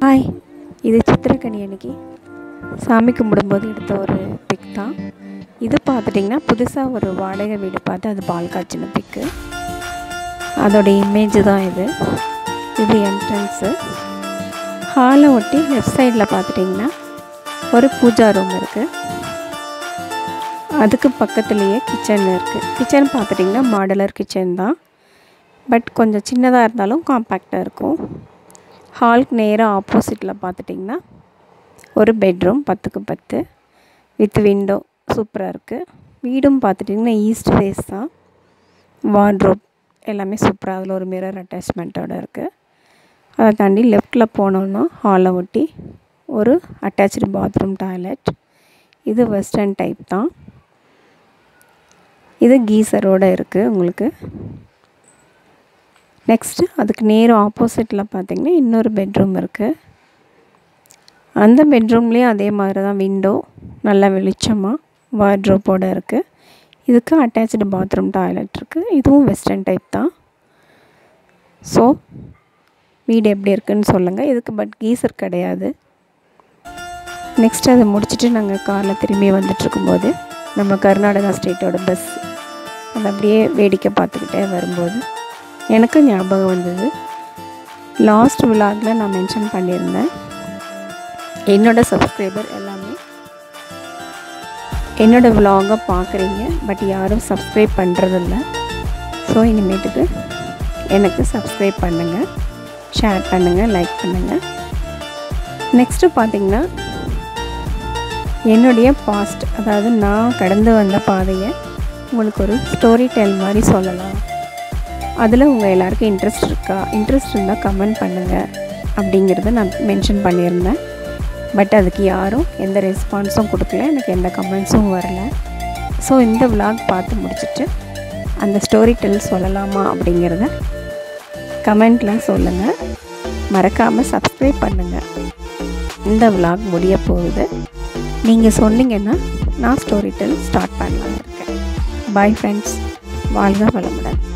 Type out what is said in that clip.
Hi, இது சித்திரக்கனி அன்னைக்கு சாமி கும்பிடும்போது எடுத்த ஒரு பிக் தான். இது பார்த்துட்டிங்கன்னா புதுசாக ஒரு வாடகை வீடு பார்த்து அது பால் காய்ச்சின பிக்கு. அதோடைய இமேஜ் தான் இது. இது என்ட்ரன்ஸு. ஹாலை ஒட்டி லெஃப்ட் சைடில் பார்த்துட்டிங்கன்னா ஒரு பூஜா ரூம் இருக்குது. அதுக்கு பக்கத்துலேயே கிச்சன் இருக்குது. கிச்சன் பார்த்துட்டிங்கன்னா மாடலர் கிச்சன் தான், பட் கொஞ்சம் சின்னதாக இருந்தாலும் காம்பேக்டாக இருக்கும். ஹாலுக்கு நேராக ஆப்போசிட்டில் பார்த்துட்டிங்கன்னா ஒரு பெட்ரூம் 10க்கு 10 வித் விண்டோ சூப்பராக இருக்குது. வீடும் பார்த்துட்டிங்கன்னா ஈஸ்ட் ஃபேஸ் தான். வார்ட்ரோப் எல்லாமே சூப்பராக, அதில் ஒரு மிரர் அட்டாச்மெண்ட்டோடு இருக்குது. அதை தாண்டி லெஃப்டில் போனோன்னா ஹாலை ஒட்டி ஒரு அட்டாச்சு பாத்ரூம் டாய்லெட். இது வெஸ்டர்ன் டைப் தான். இது கீசரோடு இருக்குது உங்களுக்கு. நெக்ஸ்ட்டு அதுக்கு நேராக ஆப்போசிட்டில் பார்த்திங்கன்னா இன்னொரு பெட்ரூம் இருக்குது. அந்த பெட்ரூம்லேயே அதே மாதிரி தான் விண்டோ நல்லா வெளிச்சமாக வார்ட்ரோப்போடு இருக்குது. இதுக்கு அட்டாச்சு பாத்ரூம் டாய்லெட் இருக்குது. இதுவும் வெஸ்டர்ன் டைப் தான். ஸோ வீடு எப்படி இருக்குதுன்னு சொல்லுங்கள். இதுக்கு பட் கீசர் கிடையாது. நெக்ஸ்ட் அதை முடிச்சுட்டு நாங்கள் காரில் திரும்பி வந்துட்டுருக்கும்போது நம்ம கர்நாடகா ஸ்டேட்டோட பஸ் அதை அப்படியே வேடிக்கை பார்த்துக்கிட்டே வரும்போது எனக்கு ஞாபகம் வந்தது. லாஸ்ட் விலாகில் நான் மென்ஷன் பண்ணியிருந்தேன், என்னோடய சப்ஸ்கிரைபர் எல்லாமே என்னோடய விலாகை பார்க்குறீங்க, பட் யாரும் சப்ஸ்கிரைப் பண்ணுறதில்ல. ஸோ இனிமேட்டுக்கு எனக்கு சப்ஸ்கிரைப் பண்ணுங்கள், ஷேர் பண்ணுங்கள், லைக் பண்ணுங்கள். நெக்ஸ்ட்டு பார்த்திங்கன்னா என்னுடைய பாஸ்ட், அதாவது நான் கடந்து வந்த பாதையை உங்களுக்கு ஒரு ஸ்டோரி டெல் மாதிரி சொல்லலாம். அதில் உங்கள் எல்லாருக்கும் இன்ட்ரெஸ்ட் இருந்தால் கமெண்ட் பண்ணுங்கள் அப்படிங்கிறத நான் மென்ஷன் பண்ணியிருந்தேன். பட் அதுக்கு யாரும் எந்த ரெஸ்பான்ஸும் கொடுக்கல, எனக்கு எந்த கமெண்ட்ஸும் வரல. ஸோ இந்த விலாக் பார்த்து முடிச்சுட்டு அந்த ஸ்டோரி டெல் சொல்லலாமா அப்படிங்கிறத கமெண்ட்டில் சொல்லுங்கள். மறக்காமல் சப்ஸ்கிரைப் பண்ணுங்கள். இந்த விலாக் முடிய போகுது. நீங்கள் சொன்னீங்கன்னா நான் ஸ்டோரி டெல் ஸ்டார்ட் பண்ணலான்னு இருக்கேன். பாய் ஃப்ரெண்ட்ஸ், வாழ்க வளமுடன்.